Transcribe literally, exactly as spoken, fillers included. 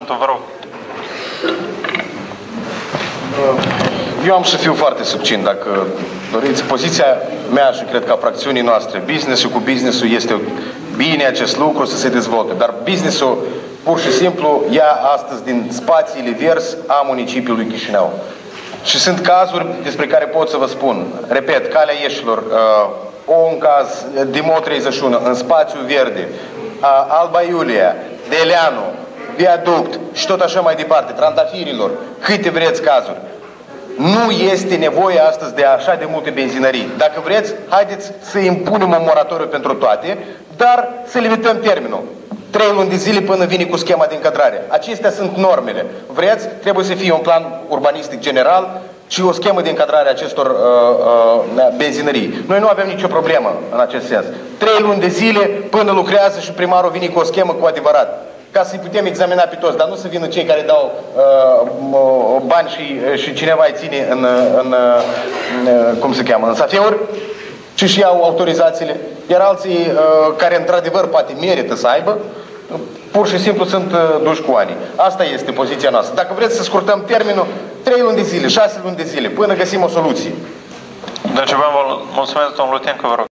cuvântul, vă rog. Eu am să fiu foarte succint, dacă doriți. Poziția mea și cred că a fracțiunii noastre, business-ul cu business-ul este bine acest lucru să se dezvolte, dar business-ul pur și simplu ia astăzi din spațiile verzi a municipiului Chișinău. Și sunt cazuri despre care pot să vă spun. Repet, Calea Ieșilor, uh, un caz, Dimo treizeci și unu, în spațiu verde, uh, Alba Iulia, Deleanu, Viaduct și tot așa mai departe, Trandafirilor, câte vreți cazuri. Nu este nevoie astăzi de așa de multe benzinării. Dacă vreți, haideți să impunem un moratoriu pentru toate, dar să limităm termenul. Trei luni de zile până vine cu schema de încadrare. Acestea sunt normele. Vreți, trebuie să fie un plan urbanistic general și o schemă de încadrare a acestor uh, uh, benzinării. Noi nu avem nicio problemă în acest sens. Trei luni de zile până lucrează și primarul vine cu o schemă cu adevărat. Ca să-i putem examina pe toți, dar nu să vină cei care dau uh, bani și, și cineva îi ține în, în, în, cum se cheamă, în safeuri, ci și iau autorizațiile, iar alții uh, care într-adevăr poate merită să aibă, pur și simplu sunt uh, duși cu ani. Asta este poziția noastră. Dacă vreți să scurtăm termenul, trei luni de zile, șase luni de zile, până găsim o soluție. Deci vă mulțumesc, domnul Lutencu, vă rog.